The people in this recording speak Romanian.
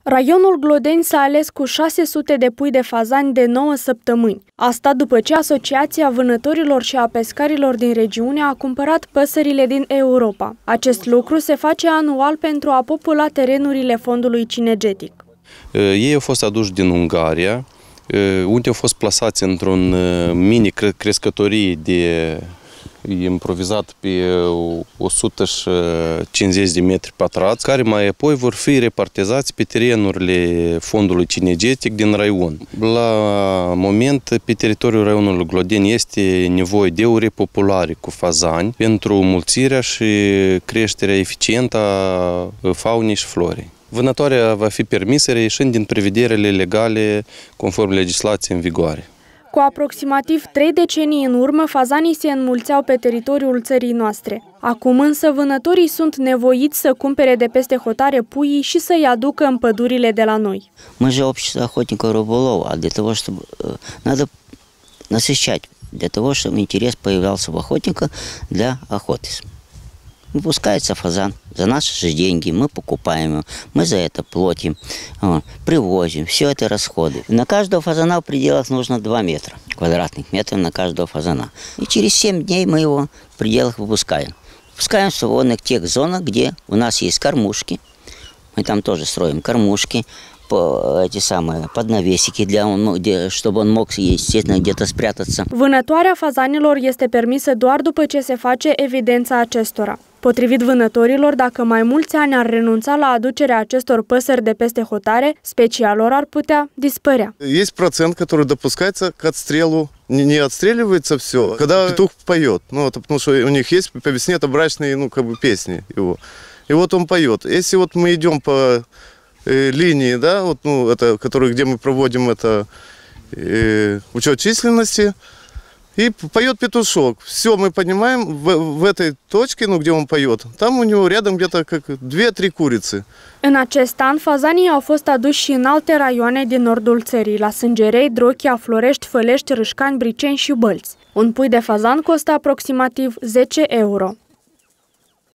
Raionul Glodeni s-a ales cu 600 de pui de fazani de 9 săptămâni. Asta după ce Asociația Vânătorilor și a Pescarilor din regiune a cumpărat păsările din Europa. Acest lucru se face anual pentru a popula terenurile fondului cinegetic. Ei au fost aduși din Ungaria, unde au fost plasați într-un mini-crescătorie de improvizat pe 150 de metri pătrați, care mai apoi vor fi repartizați pe terenurile fondului cinegetic din raion. La moment, pe teritoriul raionului Glodeni este nevoie de o repopulare cu fazani pentru mulțirea și creșterea eficientă a faunei și florei. Vânătoarea va fi permisă reieșind din prevederile legale conform legislației în vigoare. Cu aproximativ 3 decenii în urmă, fazanii se înmulțeau pe teritoriul țării noastre. Acum însă vânătorii sunt nevoiți să cumpere de peste hotare puii și să-i aducă în pădurile de la noi. Мы же общество охотников-рыболова, а для того, чтобы надо насыщать, для того, чтобы интерес появлялся у охотника для охоты. Выпускается фазан за наши же деньги, мы покупаем его, мы за это платим, привозим, все это расходы. На каждого фазана в пределах нужно 2 метра, квадратных метров на каждого фазана. И через 7 дней мы его в пределах выпускаем. Выпускаем в свободных тех зонах, где у нас есть кормушки, мы там тоже строим кормушки, эти самые поднавесики, чтобы он мог, естественно, где-то спрятаться. Vânătoarea fazanilor este permisă doar după ce se face evidența acestora. Potrivit vânătorilor, dacă mai mulți ani ar renunța la aducerea acestor păsări de peste hotare, specia lor ar putea dispărea. Есть процент, который допускается к отстрелу. Не отстреливается все, когда петух поет. Ну, это потому что у них есть по весне это брачные, песни его. И вот он поет. Если вот мы идем по линии, да, вот, где мы проводим это учет численности, и поет петушок. Все мы понимаем, в этой точке, где он поет, там у него рядом где-то как 2-3 курицы. În acest an, fazanii au fost aduși și în alte raioane din nordul țării, la Sângerei, Drochia, Florești, Fălești, Râșcani, Briceni și Bălți. Un pui de fazan costă aproximativ 10 euro.